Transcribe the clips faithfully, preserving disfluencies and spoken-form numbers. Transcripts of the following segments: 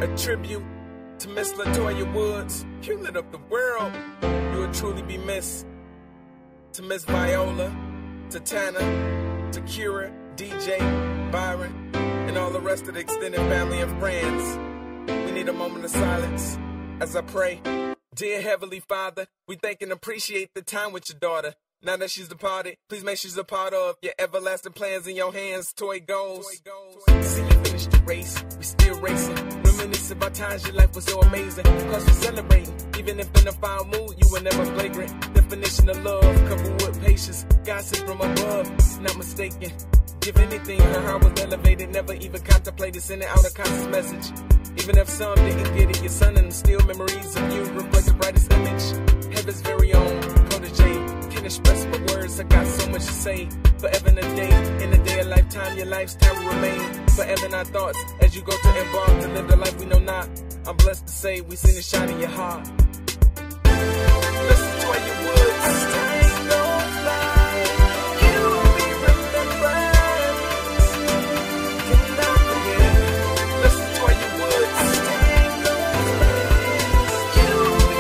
A tribute to Miss Latoya Woods. You lit up the world. You will truly be missed. To Miss Viola, to Tana, to Kira, D J, Byron, and all the rest of the extended family and friends. We need a moment of silence as I pray. Dear Heavenly Father, we thank and appreciate the time with your daughter. Now that she's departed, please make sure she's a part of your everlasting plans in your hands. Toy goals. See you finish the race, we still racing. Reminisce about times your life was so amazing. Cause we're celebrating, even if in a foul mood, you were never flagrant. Definition of love, coupled with patience, gossip from above, not mistaken. Give anything, her heart was elevated, never even contemplated sending out a conscious message. Even if some didn't get it, your son and still memories of you reflect the brightest image. Heaven's very own protege, can't express my words, I got so much to say. Forever in a day, in a day of lifetime, your life's time will remain. Forever in our thoughts, as you go to embark to live the life we know not. I'm blessed to say, we seen the shine in your heart. Listen to where you would. Time goes by, you will be remembered. Cannot forget. Listen to where you would. Time goes by, you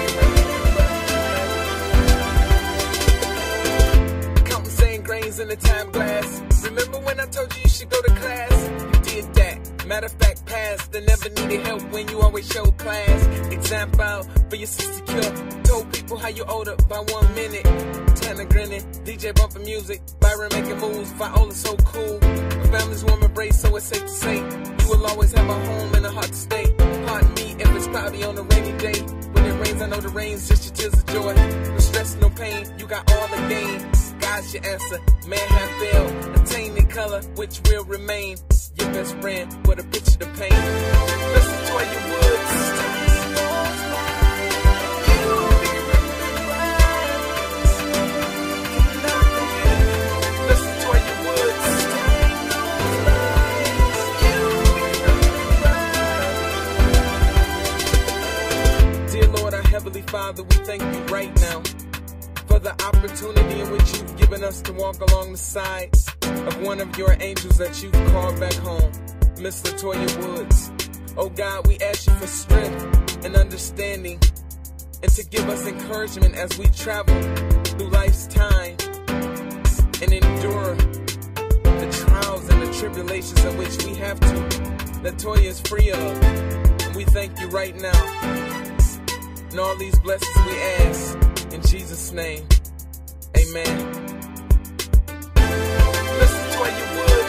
will be remembered. Counting sand grains in the time glass. Remember when I told you you should go to class? You did that. Matter of fact, past. They never needed help when you always showed class. Exam file for your sister cure. Told people how you older by one minute. Tana grinning, D J bumping music, Byron making moves, Viola so cool. My family's warm embrace, so it's safe to say you will always have a home and a heart to stay. Pardon me if it's cloudy on a rainy day. When it rains, I know the rain's just your tears of joy. No stress, no pain, you got all the gain. God's your answer, man have failed. Attain the color, which will remain. Your best friend with a picture to paint. Listen to where you would. Time goes by, you will be remembered. Cannot forget. Listen to where you would. Time goes by, you will be remembered. Dear Lord, our Heavenly Father, we thank you right now for the opportunity in which you've given us to walk along the side of one of your angels that you've called back home, Miss Latoya Woods. Oh God, we ask you for strength and understanding, and to give us encouragement as we travel through life's time and endure the trials and the tribulations of which we have to. Latoya is free of, and we thank you right now. And all these blessings we ask in Jesus' name, amen. Listen to where you would.